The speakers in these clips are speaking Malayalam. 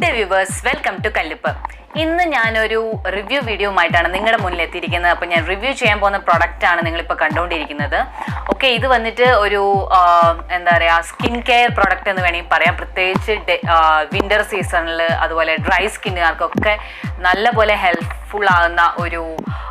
ഡേ വ്യൂവേഴ്സ്, വെൽക്കം ടു കല്ലുപ്പ്. ഇന്ന് ഞാനൊരു റിവ്യൂ വീഡിയോ ആയിട്ടാണ് നിങ്ങളുടെ മുന്നിൽ എത്തിയിരിക്കുന്നത്. അപ്പോൾ ഞാൻ റിവ്യൂ ചെയ്യാൻ പോകുന്ന പ്രൊഡക്റ്റാണ് നിങ്ങളിപ്പോൾ കണ്ടുകൊണ്ടിരിക്കുന്നത്. ഓക്കെ, ഇത് വന്നിട്ട് ഒരു എന്താ പറയുക, സ്കിൻ കെയർ പ്രൊഡക്റ്റ് എന്ന് വേണമെങ്കിൽ പറയാം. പ്രത്യേകിച്ച് വിൻ്റർ സീസണിൽ അതുപോലെ ഡ്രൈ സ്കിന്നുകാർക്കൊക്കെ നല്ലപോലെ ഹെൽപ്ഫുൾ ആകുന്ന ഒരു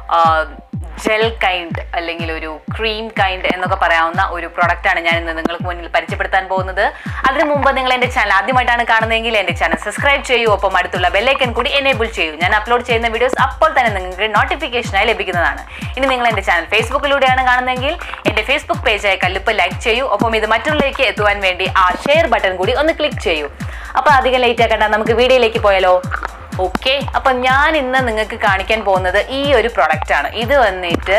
ജെൽ കൈൻഡ് അല്ലെങ്കിൽ ഒരു ക്രീം കൈൻഡ് എന്നൊക്കെ പറയാവുന്ന ഒരു പ്രൊഡക്റ്റാണ് ഞാൻ ഇന്ന് നിങ്ങൾക്ക് മുന്നിൽ പരിചയപ്പെടുത്താൻ പോകുന്നത്. അതിനു മുമ്പ് നിങ്ങൾ എൻ്റെ ചാനൽ ആദ്യമായിട്ടാണ് കാണുന്നതെങ്കിൽ എൻ്റെ ചാനൽ സബ്സ്ക്രൈബ് ചെയ്യൂ, ഒപ്പം അടുത്തുള്ള ബെല്ലൈക്കൻ കൂടി എനേബിൾ ചെയ്യൂ. ഞാൻ അപ്ലോഡ് ചെയ്യുന്ന വീഡിയോസ് അപ്പോൾ തന്നെ നിങ്ങൾക്ക് നോട്ടിഫിക്കേഷനായി ലഭിക്കുന്നതാണ്. ഇനി നിങ്ങൾ എൻ്റെ ചാനൽ ഫേസ്ബുക്കിലൂടെയാണ് കാണുന്നതെങ്കിൽ എൻ്റെ ഫേസ്ബുക്ക് പേജായ കല്ലുപ്പ് ലൈക്ക് ചെയ്യൂ, ഒപ്പം ഇത് മറ്റുള്ളവരിലേക്ക് എത്തുവാൻ വേണ്ടി ആ ഷെയർ ബട്ടൺ കൂടി ഒന്ന് ക്ലിക്ക് ചെയ്യൂ. അപ്പോൾ അധികം ലേറ്റ് ആക്കണ്ട, നമുക്ക് വീഡിയോയിലേക്ക് പോയാലോ. ഓക്കെ, അപ്പം ഞാൻ ഇന്ന് നിങ്ങൾക്ക് കാണിക്കാൻ പോകുന്നത് ഈ ഒരു പ്രൊഡക്റ്റാണ്. ഇത് വന്നിട്ട്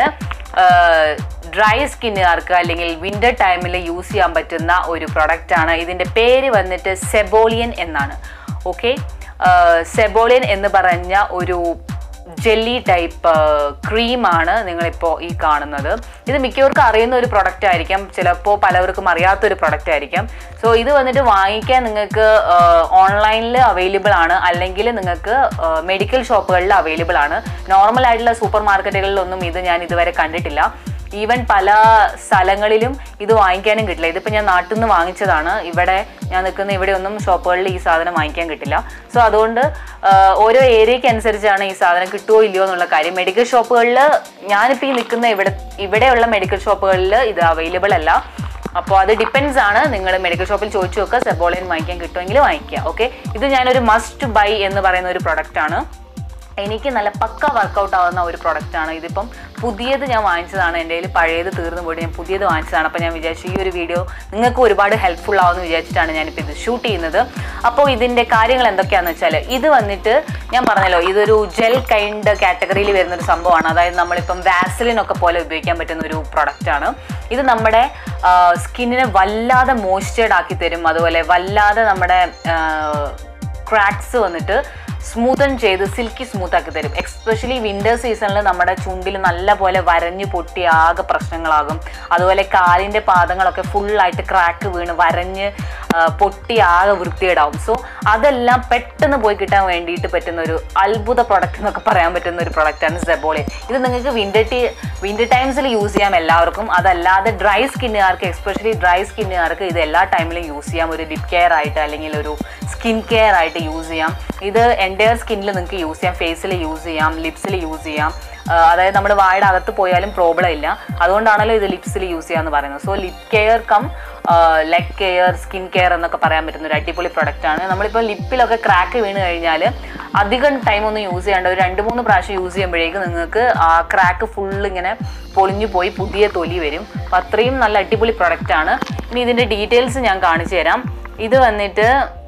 ഡ്രൈ സ്കിന്നുകാർക്ക് അല്ലെങ്കിൽ വിൻ്റർ ടൈമിൽ യൂസ് ചെയ്യാൻ പറ്റുന്ന ഒരു പ്രൊഡക്റ്റാണ്. ഇതിൻ്റെ പേര് വന്നിട്ട് സെബോളിയൻ എന്നാണ്. ഓക്കെ, സെബോളിയൻ എന്ന് പറഞ്ഞ ഒരു ജെല്ലി ടൈപ്പ് ക്രീമാണ് നിങ്ങളിപ്പോൾ ഈ കാണുന്നത്. ഇത് മിക്കവർക്കും അറിയുന്ന ഒരു പ്രൊഡക്റ്റ് ആയിരിക്കാം, ചിലപ്പോൾ പലവർക്കും അറിയാത്തൊരു പ്രൊഡക്റ്റ് ആയിരിക്കാം. സോ ഇത് വന്നിട്ട് വാങ്ങിക്കാൻ നിങ്ങൾക്ക് ഓൺലൈനിൽ അവൈലബിൾ ആണ്, അല്ലെങ്കിൽ നിങ്ങൾക്ക് മെഡിക്കൽ ഷോപ്പുകളിൽ അവൈലബിൾ ആണ്. നോർമൽ ആയിട്ടുള്ള സൂപ്പർ മാർക്കറ്റുകളിലൊന്നും ഇത് ഞാൻ ഇതുവരെ കണ്ടിട്ടില്ല. ഈവൻ പല സ്ഥലങ്ങളിലും ഇത് വാങ്ങിക്കാനും കിട്ടില്ല. ഇതിപ്പോൾ ഞാൻ നാട്ടിൽ നിന്ന് വാങ്ങിച്ചതാണ്. ഇവിടെ ഞാൻ നിൽക്കുന്ന ഇവിടെ ഒന്നും ഷോപ്പുകളിൽ ഈ സാധനം വാങ്ങിക്കാൻ കിട്ടില്ല. സോ അതുകൊണ്ട് ഓരോ ഏരിയയ്ക്ക് അനുസരിച്ചാണ് ഈ സാധനം കിട്ടുമോ ഇല്ലയോ എന്നുള്ള കാര്യം. മെഡിക്കൽ ഷോപ്പുകളിൽ ഞാനിപ്പോൾ ഈ നിൽക്കുന്ന ഇവിടെയുള്ള മെഡിക്കൽ ഷോപ്പുകളിൽ ഇത് അവൈലബിൾ അല്ല. അപ്പോൾ അത് ഡിപ്പെൻസ് ആണ്. നിങ്ങൾ മെഡിക്കൽ ഷോപ്പിൽ ചോദിച്ചു നോക്കുക, സെബോളിയൻ വാങ്ങിക്കാൻ കിട്ടുമെങ്കിൽ വാങ്ങിക്കുക. ഓക്കെ, ഇത് ഞാനൊരു മസ്റ്റ് ബൈ എന്ന് പറയുന്ന ഒരു പ്രൊഡക്റ്റാണ്. എനിക്ക് നല്ല പക്ക വർക്കൗട്ട് ആവുന്ന ഒരു പ്രൊഡക്റ്റാണ്. ഇതിപ്പം പുതിയത് ഞാൻ വാങ്ങിച്ചതാണ്. എൻ്റെ കയ്യിൽ പഴയത് തീർന്നു പോയിട്ട് ഞാൻ പുതിയത് വാങ്ങിച്ചതാണ്. അപ്പോൾ ഞാൻ വിചാരിച്ചു ഈ ഒരു വീഡിയോ നിങ്ങൾക്ക് ഒരുപാട് ഹെൽപ്ഫുൾ ആവുമെന്ന് വിചാരിച്ചിട്ടാണ് ഞാനിപ്പോൾ ഇത് ഷൂട്ട് ചെയ്യുന്നത്. അപ്പോൾ ഇതിൻ്റെ കാര്യങ്ങൾ എന്തൊക്കെയാണെന്ന് വെച്ചാൽ, ഇത് വന്നിട്ട് ഞാൻ പറഞ്ഞല്ലോ, ഇതൊരു ജെൽ കൈൻഡ് കാറ്റഗറിയിൽ വരുന്നൊരു സംഭവമാണ്. അതായത് നമ്മളിപ്പം വാസലിനൊക്കെ പോലെ ഉപയോഗിക്കാൻ പറ്റുന്ന ഒരു പ്രൊഡക്റ്റാണ്. ഇത് നമ്മുടെ സ്കിന്നിനെ വല്ലാതെ മോയ്സ്ചേർഡ് ആക്കി തരും. അതുപോലെ വല്ലാതെ നമ്മുടെ ക്രാക്സ് വന്നിട്ട് സ്മൂത്തൻ ചെയ്ത് സിൽക്കി സ്മൂത്ത് ആക്കി തരും. എക്സ്പെഷ്യലി വിൻ്റർ സീസണിൽ നമ്മുടെ ചുണ്ടിൽ നല്ല പോലെ വരഞ്ഞു പൊട്ടി ആകെ പ്രശ്നങ്ങളാകും. അതുപോലെ കാലിൻ്റെ പാദങ്ങളൊക്കെ ഫുള്ളായിട്ട് ക്രാക്ക് വീണ് വരഞ്ഞ് പൊട്ടി ആകെ വൃത്തികേടാവും. സോ അതെല്ലാം പെട്ടെന്ന് പോയി കിട്ടാൻ വേണ്ടിയിട്ട് പറ്റുന്ന ഒരു അത്ഭുത പ്രൊഡക്റ്റ് എന്നൊക്കെ പറയാൻ പറ്റുന്ന ഒരു പ്രൊഡക്റ്റാണ് സെബോളിയൻ. ഇത് നിങ്ങൾക്ക് വിൻ്റർ ടൈംസിൽ യൂസ് ചെയ്യാം എല്ലാവർക്കും. അതല്ലാതെ ഡ്രൈ സ്കിന്നുകാർക്ക്, എക്സ്പെഷ്യലി ഡ്രൈ സ്കിന്നുകാർക്ക് ഇത് എല്ലാ ടൈമിലും യൂസ് ചെയ്യാം. ഒരു ലിപ് കെയർ ആയിട്ട് അല്ലെങ്കിൽ ഒരു സ്കിൻ കെയർ ആയിട്ട് യൂസ് ചെയ്യാം. ഇത് എൻ്റയർ സ്കിന്നിൽ നിങ്ങൾക്ക് യൂസ് ചെയ്യാം, ഫേസിൽ യൂസ് ചെയ്യാം, ലിപ്സിൽ യൂസ് ചെയ്യാം. അതായത് നമ്മുടെ വായുടെ അകത്ത് പോയാലും പ്രോബ്ലം ഇല്ല. അതുകൊണ്ടാണല്ലോ ഇത് ലിപ്സിൽ യൂസ് ചെയ്യാന്ന് പറയുന്നത്. So lip care cum leg care, skin care എന്നൊക്കെ പറയാൻ പറ്റുന്ന ഒരു അടിപൊളി പ്രൊഡക്റ്റാണ്. നമ്മളിപ്പോൾ ലിപ്പിലൊക്കെ ക്രാക്ക് വീണ് കഴിഞ്ഞാൽ അധികം ടൈമൊന്നും യൂസ് ചെയ്യേണ്ട, ഒരു 2-3 പ്രാവശ്യം യൂസ് ചെയ്യുമ്പോഴേക്കും നിങ്ങൾക്ക് ആ ക്രാക്ക് ഫുള്ള് ഇങ്ങനെ പൊളിഞ്ഞു പോയി പുതിയ തൊലി വരും. അപ്പോൾ അത്രയും നല്ല അടിപൊളി പ്രൊഡക്റ്റാണ്. ഇനി ഇതിൻ്റെ ഡീറ്റെയിൽസ് ഞാൻ കാണിച്ചു തരാം. ഇത് വന്നിട്ട്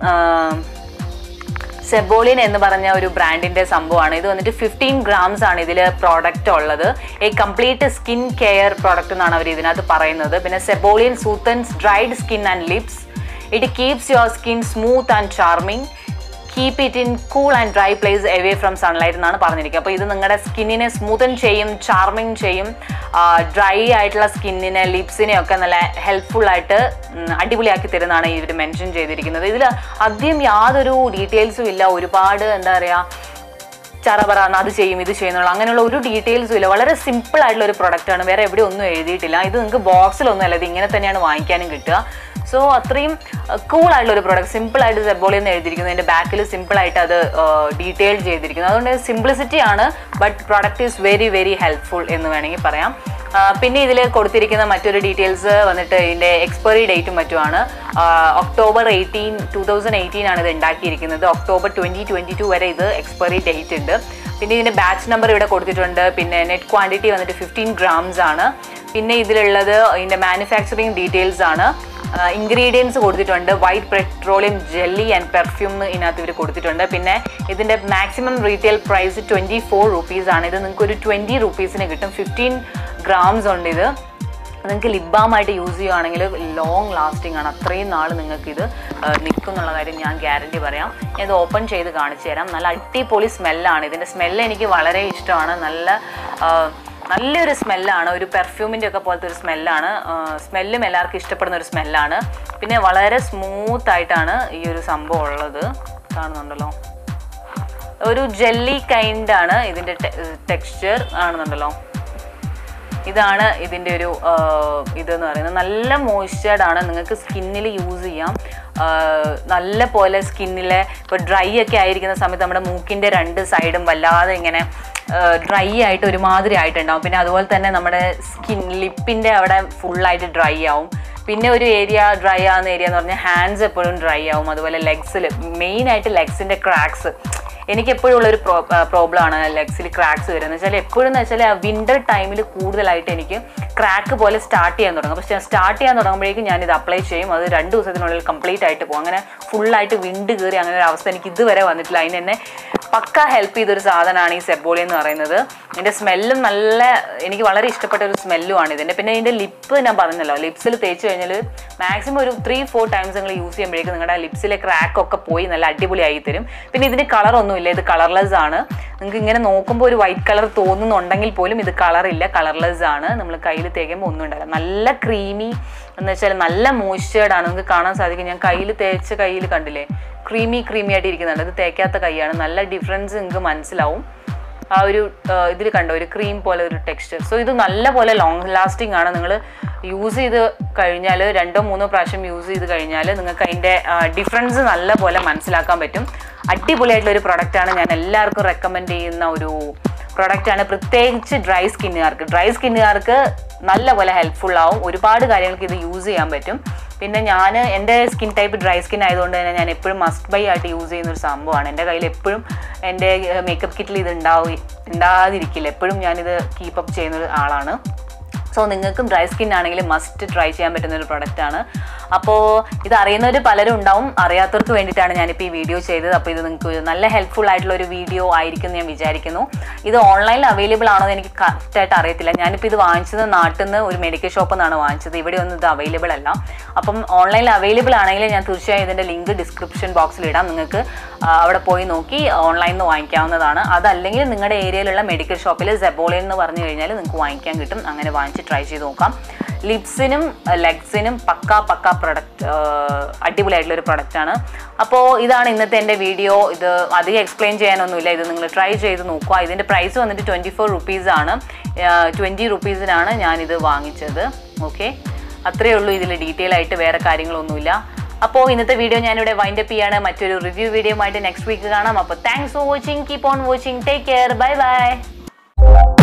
സെബോളിയൻ എന്ന് പറഞ്ഞ ഒരു ബ്രാൻഡിൻ്റെ സംഭവമാണ്. ഇത് വന്നിട്ട് 15 grams ആണ് ഇതിൽ പ്രോഡക്റ്റ് ഉള്ളത്. ഈ കംപ്ലീറ്റ് സ്കിൻ കെയർ പ്രോഡക്റ്റ് എന്നാണ് അവർ ഇതിനകത്ത് പറയുന്നത്. പിന്നെ സെബോളിയൻ soothens dried skin and lips. It keeps your skin smooth and charming. Keep it in cool and dry place away from sunlight എന്നാണ് പറഞ്ഞിരിക്കുക. അപ്പോൾ ഇത് നിങ്ങളുടെ സ്കിന്നിനെ സ്മൂത്തൻ ചെയ്യും, ചാർമിങ് ചെയ്യും. ഡ്രൈ ആയിട്ടുള്ള സ്കിന്നിനെ, ലിപ്സിനെയൊക്കെ നല്ല ഹെൽപ്ഫുള്ളായിട്ട് അടിപൊളിയാക്കി തരുന്നതാണ് ഇവർ മെൻഷൻ ചെയ്തിരിക്കുന്നത്. ഇതിൽ അധികം യാതൊരു ഡീറ്റെയിൽസും ഇല്ല. ഒരുപാട് എന്താ പറയുക, ചറപറാന്ന് അത് ചെയ്യും ഇത് ചെയ്യുന്നുള്ള അങ്ങനെയുള്ള ഒരു ഡീറ്റെയിൽസും ഇല്ല. വളരെ സിമ്പിൾ ആയിട്ടുള്ള ഒരു പ്രൊഡക്റ്റാണ്. വേറെ എവിടെ ഒന്നും എഴുതിയിട്ടില്ല. ഇത് നിങ്ങൾക്ക് ബോക്സിലൊന്നും അല്ല, ഇത് ഇങ്ങനെ തന്നെയാണ് വാങ്ങിക്കാനും കിട്ടുക. സോ അത്രയും കൂളായിട്ടുള്ള ഒരു പ്രോഡക്റ്റ്. സിമ്പിളായിട്ട് സെബോളിയൻ എന്ന് എഴുതിയിരിക്കുന്നു. അതിൻ്റെ ബാക്കിൽ സിമ്പിളായിട്ട് അത് ഡീറ്റെയിൽ ചെയ്തിരിക്കുന്നു. അതുകൊണ്ട് സിംപ്ലിസിറ്റി ആണ്, but product is very very helpful എന്ന് വേണമെങ്കിൽ പറയാം. പിന്നെ ഇതിൽ കൊടുത്തിരിക്കുന്ന മറ്റൊരു ഡീറ്റെയിൽസ് വന്നിട്ട് ഇതിൻ്റെ എക്സ്പയറി ഡേറ്റും മറ്റുമാണ്. October 18, 2018 ആണ് ഇത് ഉണ്ടാക്കിയിരിക്കുന്നത്. October 2022 വരെ ഇത് എക്സ്പയറി ഡേറ്റ് ഉണ്ട്. പിന്നെ ഇതിൻ്റെ ബാച്ച് നമ്പർ ഇവിടെ കൊടുത്തിട്ടുണ്ട്. പിന്നെ നെറ്റ് ക്വാണ്ടിറ്റി വന്നിട്ട് 15 grams ആണ്. പിന്നെ ഇതിലുള്ളത് ഇതിൻ്റെ മാനുഫാക്ചറിങ് ഡീറ്റെയിൽസ് ആണ്. ഇൻഗ്രീഡിയൻസ് കൊടുത്തിട്ടുണ്ട്. White petroleum jelly and perfume ഇതിനകത്ത് ഇവർ കൊടുത്തിട്ടുണ്ട്. പിന്നെ ഇതിൻ്റെ മാക്സിമം റീറ്റെയിൽ പ്രൈസ് 24 rupees ആണ്. ഇത് നിങ്ങൾക്ക് ഒരു 20 rupeesന് കിട്ടും. 15 grams ഉണ്ട്. ഇത് നിങ്ങൾക്ക് ലിപ് ബാമായിട്ട് യൂസ് ചെയ്യുകയാണെങ്കിൽ ലോങ് ലാസ്റ്റിംഗ് ആണ്. അത്രയും നാൾ നിങ്ങൾക്കിത് നിൽക്കും എന്നുള്ള കാര്യം ഞാൻ ഗ്യാരണ്ടി പറയാം. ഞാൻ ഇത് ഓപ്പൺ ചെയ്ത് കാണിച്ചു തരാം. നല്ല അടിപൊളി സ്മെല്ലാണ്. ഇതിൻ്റെ സ്മെല്ല് എനിക്ക് വളരെ ഇഷ്ടമാണ്. നല്ലൊരു സ്മെല്ലാണ്. ഒരു പെർഫ്യൂമിൻ്റെ ഒക്കെ പോലത്തെ ഒരു സ്മെല്ലാണ്. സ്മെല്ലും എല്ലാവർക്കും ഇഷ്ടപ്പെടുന്ന ഒരു സ്മെല്ലാണ്. പിന്നെ വളരെ സ്മൂത്തായിട്ടാണ് ഈ ഒരു സംഭവം ഉള്ളത്. കാണുന്നുണ്ടല്ലോ, ഒരു ജെല്ലി കൈൻഡ് ആണ് ഇതിൻ്റെ ടെക്സ്ചർ കാണുന്നുണ്ടല്ലോ. ഇതാണ് ഇതിൻ്റെ ഒരു ഇതെന്ന് പറയുന്നത്. നല്ല മോയ്സ്ചേർഡ് ആണ്, നിങ്ങൾക്ക് സ്കിന്നിൽ യൂസ് ചെയ്യാം. നല്ല പോലെ സ്കിന്നിലെ ഇപ്പോൾ ഡ്രൈ ഒക്കെ ആയിരിക്കുന്ന സമയത്ത് നമ്മുടെ മൂക്കിൻ്റെ 2 സൈഡും വല്ലാതെ ഇങ്ങനെ ഡ്രൈ ആയിട്ട് ഒരുമാതിരി ആയിട്ടുണ്ടാവും. പിന്നെ അതുപോലെ തന്നെ നമ്മുടെ ലിപ്പിൻ്റെ അവിടെ ഫുള്ളായിട്ട് ഡ്രൈ ആവും. പിന്നെ ഒരു ഏരിയ ഡ്രൈ ആവുന്ന ഏരിയ എന്ന് പറഞ്ഞാൽ ഹാൻഡ്സ് എപ്പോഴും ഡ്രൈ ആവും. അതുപോലെ ലെഗ്സിൽ, മെയിനായിട്ട് ലെഗ്സിൻ്റെ ക്രാക്സ്, എനിക്ക് എപ്പോഴും ഉള്ളൊരു പ്രോബ്ലം ആണ് ലെഗ്സിൽ ക്രാക്സ് വരുന്നത് വെച്ചാൽ. എപ്പോഴും എന്ന് വെച്ചാൽ വിൻ്റർ ടൈമിൽ കൂടുതലായിട്ട് എനിക്ക് ക്രാക്ക് പോലെ സ്റ്റാർട്ട് ചെയ്യാൻ തുടങ്ങും. പക്ഷേ സ്റ്റാർട്ട് ചെയ്യാൻ തുടങ്ങുമ്പോഴേക്കും ഞാനിത് അപ്ലൈ ചെയ്യും, അത് 2 ദിവസത്തിനുള്ളിൽ കംപ്ലീറ്റ് ആയിട്ട് പോകും. അങ്ങനെ ഫുള്ളായിട്ട് വിണ്ട് കയറി അങ്ങനെ ഒരു അവസ്ഥ എനിക്ക് ഇതുവരെ വന്നിട്ടില്ല. അതിന് എന്നെ പക്ക ഹെൽപ്പ് ചെയ്തൊരു സാധനമാണ് ഈ സെബോളി എന്ന് പറയുന്നത്. ഇതിൻ്റെ സ്മെല്ലും നല്ല, എനിക്ക് വളരെ ഇഷ്ടപ്പെട്ട ഒരു സ്മെല്ലുമാണ് ഇതിൻ്റെ. പിന്നെ ഇതിൻ്റെ ലിപ്പ് ഞാൻ പറഞ്ഞല്ലോ, ലിപ്സിൽ തേച്ച് കഴിഞ്ഞാൽ മാക്സിമം ഒരു 3-4 ടൈംസ് നിങ്ങൾ യൂസ് ചെയ്യുമ്പോഴേക്കും നിങ്ങളുടെ ലിപ്സിലെ ക്രാക്കൊക്കെ പോയി നല്ല അടിപൊളിയായി തരും. പിന്നെ ഇതിന് കളറൊന്നുമില്ല, ഇത് കളർലെസ് ആണ്. നിങ്ങൾക്ക് ഇങ്ങനെ നോക്കുമ്പോൾ ഒരു വൈറ്റ് കളർ തോന്നുന്നുണ്ടെങ്കിൽ പോലും ഇത് കളറില്ല, കളർലെസ് ആണ്. നമ്മൾ കയ്യിൽ തേക്കുമ്പോൾ ഒന്നും ഉണ്ടാവില്ല. നല്ല ക്രീമി എന്ന് വെച്ചാൽ നല്ല മോയ്സ്ചേർഡ് ആണ്, നിങ്ങൾക്ക് കാണാൻ സാധിക്കും. ഞാൻ കയ്യിൽ തേച്ച കയ്യിൽ കണ്ടില്ലേ, ക്രീമി ആയിട്ട് ഇരിക്കുന്നുണ്ട്. ഇത് തേക്കാത്ത കൈയാണ്. നല്ല ഡിഫറൻസ് നിങ്ങൾക്ക് മനസ്സിലാവും. ആ ഒരു ഇതിൽ കണ്ടോ, ഒരു ക്രീം പോലെ ഒരു ടെക്സ്ചർ. സോ ഇത് നല്ല പോലെ ലോങ് ലാസ്റ്റിംഗ് ആണ്. നിങ്ങൾ യൂസ് ചെയ്ത് കഴിഞ്ഞാൽ 2-3 പ്രാവശ്യം യൂസ് ചെയ്ത് കഴിഞ്ഞാൽ നിങ്ങൾക്ക് അതിൻ്റെ ഡിഫറൻസ് നല്ല പോലെ മനസ്സിലാക്കാൻ പറ്റും. അടിപൊളിയായിട്ടുള്ളൊരു പ്രൊഡക്റ്റാണ്. ഞാൻ എല്ലാവർക്കും റെക്കമെൻഡ് ചെയ്യുന്ന ഒരു പ്രൊഡക്റ്റാണ്, പ്രത്യേകിച്ച് ഡ്രൈ സ്കിന്നുകാർക്ക് നല്ല പോലെ ഹെൽപ്ഫുൾ ആവും. ഒരുപാട് കാര്യങ്ങൾക്ക് ഇത് യൂസ് ചെയ്യാൻ പറ്റും. പിന്നെ എൻ്റെ സ്കിൻ ടൈപ്പ് ഡ്രൈ സ്കിൻ ആയതുകൊണ്ട് തന്നെ ഞാൻ എപ്പോഴും മസ്റ്റ് ബൈ ആയിട്ട് യൂസ് ചെയ്യുന്നൊരു സംഭവമാണ്. എൻ്റെ കയ്യിൽ എപ്പോഴും എൻ്റെ മേക്കപ്പ് കിറ്റിൽ ഇത് ഉണ്ടാകാതിരിക്കില്ല. എപ്പോഴും ഞാനിത് കീപ്പപ്പ് ചെയ്യുന്നൊരു ആളാണ്. സോ നിങ്ങൾക്കും ഡ്രൈ സ്കിൻ ആണെങ്കിൽ മസ്റ്റ് ട്രൈ ചെയ്യാൻ പറ്റുന്ന ഒരു പ്രൊഡക്റ്റാണ്. അപ്പോൾ ഇത് അറിയുന്നവർ പലരും ഉണ്ടാവും, അറിയാത്തവർക്ക് വേണ്ടിയിട്ടാണ് ഞാനിപ്പോൾ ഈ വീഡിയോ ചെയ്തത്. അപ്പോൾ ഇത് നിങ്ങൾക്ക് നല്ല ഹെൽപ്ഫുൾ ആയിട്ടുള്ള ഒരു വീഡിയോ ആയിരിക്കും എന്ന് ഞാൻ വിചാരിക്കുന്നു. ഇത് ഓൺലൈനിൽ അവൈലബിൾ ആണോ എന്ന് എനിക്ക് കറക്റ്റായിട്ട് അറിയത്തില്ല. ഞാനിപ്പോൾ ഇത് വാങ്ങിച്ചത് നാട്ടിൽ നിന്ന് ഒരു മെഡിക്കൽ ഷോപ്പിൽ നിന്നാണ് വാങ്ങിച്ചത്. ഇവിടെ ഒന്നും ഇത് അവൈലബിൾ അല്ല. അപ്പം ഓൺലൈനിൽ അവൈലബിൾ ആണെങ്കിൽ ഞാൻ തീർച്ചയായും ഇതിൻ്റെ ലിങ്ക് ഡിസ്ക്രിപ്ഷൻ ബോക്സിൽ ഇടാം. നിങ്ങൾക്ക് അവിടെ പോയി നോക്കി ഓൺലൈനിൽ നിന്ന് വാങ്ങിക്കാവുന്നതാണ്. അതല്ലെങ്കിൽ നിങ്ങളുടെ ഏരിയയിലുള്ള മെഡിക്കൽ ഷോപ്പിൽ സെബോളി എന്ന് പറഞ്ഞു കഴിഞ്ഞാൽ നിങ്ങൾക്ക് വാങ്ങിക്കാൻ കിട്ടും. അങ്ങനെ വാങ്ങിച്ച് ട്രൈ ചെയ്ത് നോക്കാം. ലിപ്സിനും ലെഗ്സിനും പക്ക പ്രൊഡക്റ്റ്, അടിപൊളിയായിട്ടുള്ളൊരു പ്രൊഡക്റ്റാണ്. അപ്പോൾ ഇതാണ് ഇന്നത്തെ എൻ്റെ വീഡിയോ. ഇത് അധികം എക്സ്പ്ലെയിൻ ചെയ്യാനൊന്നുമില്ല, ഇത് നിങ്ങൾ ട്രൈ ചെയ്ത് നോക്കുക. ഇതിൻ്റെ പ്രൈസ് വന്നിട്ട് 24 റുപ്പീസാണ്. 20 റുപ്പീസിനാണ് ഞാനിത് വാങ്ങിച്ചത്. ഓക്കെ, അത്രയേ ഉള്ളൂ. ഇതിൽ ഡീറ്റെയിൽ ആയിട്ട് വേറെ കാര്യങ്ങളൊന്നുമില്ല. അപ്പോൾ ഇന്നത്തെ വീഡിയോ ഞാനിവിടെ വൈൻഡപ്പ് ചെയ്യാണ്. മറ്റൊരു റിവ്യൂ വീഡിയോ ആയിട്ട് നെക്സ്റ്റ് വീക്ക് കാണാം. അപ്പോൾ thanks for watching, keep on watching, take care, bye by.